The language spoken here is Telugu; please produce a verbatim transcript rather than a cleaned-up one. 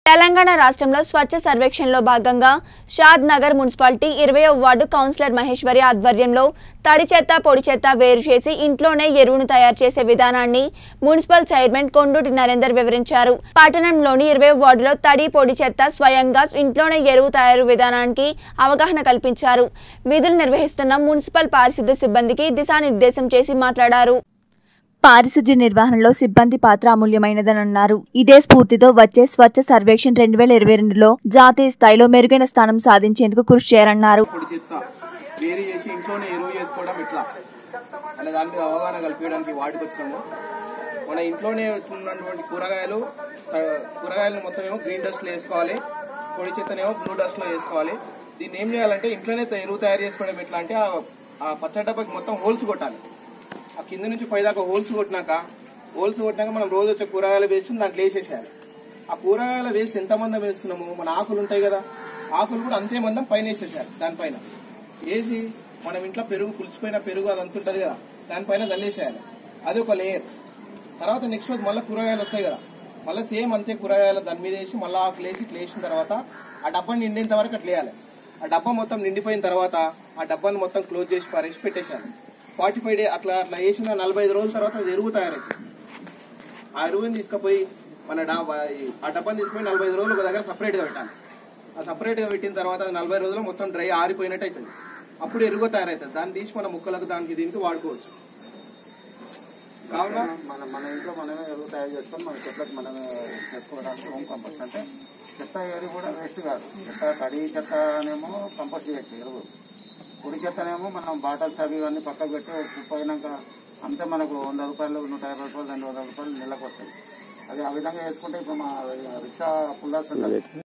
తెలంగాణ రాష్ట్రంలో స్వచ్ఛ సర్వేక్షణలో భాగంగా షాద్ నగర్ మున్సిపాలిటీ ఇరవైవ వార్డు కౌన్సిలర్ మహేశ్వరి ఆధ్వర్యంలో తడి చెత్త పొడి చెత్త వేరు చేసి ఇంట్లోనే ఎరువును తయారు చేసే విధానాన్ని మున్సిపల్ చైర్మన్ కొండూటి నరేందర్ వివరించారు. పట్టణంలోని ఇరవైవ వార్డులో తడి పొడి చెత్త స్వయంగా ఇంట్లోనే ఎరువు తయారు విధానానికి అవగాహన కల్పించారు. విధులు నిర్వహిస్తున్న మున్సిపల్ పారిశుద్ధ్య సిబ్బందికి దిశానిర్దేశం చేసి మాట్లాడారు. పారిశుద్ధ్య నిర్వహణలో సిబ్బంది పాత్ర అమూల్యమైనదన్నారు. ఇదే స్ఫూర్తితో వచ్చే స్వచ్ఛ సర్వేక్షణ రెండు వేల ఇరవై రెండులో జాతీయ స్థాయిలో మెరుగైన స్థానం సాధించేందుకు కృషి చేయాలన్నారు. మన ఇంట్లోనే ఉన్నటువంటి కూరగాయలు కూరగాయలు మొత్తం ఏమో గ్రీన్ డస్ట్ లో వేసుకోవాలి, పొడి చెత్తనేమో బ్లూ డస్ట్ లో వేసుకోవాలి. దీన్ని ఏం చేయాలంటే ఇంట్లోనే ఎరువు తయారు చేసుకోవడం ఎట్లా అంటే ఆ పచ్చడి డబ్బాకి మొత్తం హోల్స్ కొట్టాలి. ఆ కింద నుంచి పైదాకా హోల్స్ కొట్టినాక హోల్స్ కొట్టినాక మనం రోజు వచ్చే కూరగాయల వేస్ట్ దాంట్లో వేసేసేయాలి. ఆ కూరగాయల వేస్ట్ ఎంత మందం వేస్తున్నాము, మన ఆకులు ఉంటాయి కదా, ఆకులు కూడా అంతే మందం పైన వేసేసేయాలి. దానిపైన వేసి మనం ఇంట్లో పెరుగు పులిసిపోయిన పెరుగు అది అంతుంటది కదా, దానిపైన చల్లేసేయాలి. అది ఒక లేయర్. తర్వాత నెక్స్ట్ రోజు మళ్ళీ కూరగాయలు వస్తాయి కదా, మళ్ళీ సేమ్ అంతే కూరగాయలు దాని మీద వేసి మళ్ళీ ఆకులు వేసి ఇట్లా వేసిన తర్వాత ఆ డబ్బాని నిండేంత వరకు అట్లా వేయాలి. ఆ డబ్బా మొత్తం నిండిపోయిన తర్వాత ఆ డబ్బాని మొత్తం క్లోజ్ చేసి పారేసి పెట్టేసేయాలి. ఫార్టీ ఫైవ్ డే అట్లా అట్లా వేసిన నలభై ఐదు రోజుల తర్వాత అది ఎరువు తయారైతుంది. ఆ ఎరువుని తీసుకుపోయి మన ఆ డబ్బాని తీసుకుపోయి నలభై ఐదు రోజులు ఒక దగ్గర సపరేట్గా పెట్టాలి. ఆ సపరేట్గా పెట్టిన తర్వాత నలభై రోజులు మొత్తం డ్రై ఆరిపోయినట్టు అవుతుంది. అప్పుడు ఎరువు తయారవుతుంది. దాన్ని తీసి మన ముక్కలకు దానికి దీనికి వాడుకోవచ్చు. కావున మన మన ఇంట్లో మనమే ఎరువు తయారు చేసుకొని మన చెట్లకు మనమే చేసుకోవడానికి హోమ్ కంపోస్ట్ అంటే చెత్త ఏది కూడా వేస్ట్ కాదు. చెత్త తడి చెత్త అనేమో కంపోస్ట్ చేయొచ్చు ఎరువు, పొడి చెత్తనేమో మనం బాటల్స్ అవి ఇవన్నీ పక్కకు పెట్టి పోయినాక అంతే మనకు వంద రూపాయలు నూట యాభై రూపాయలు రెండు వందల రూపాయలు నెలకు వస్తాయి. అది ఆ విధంగా వేసుకుంటే ఇప్పుడు మా రిక్షా పుల్లాస్ ఉంటుంది.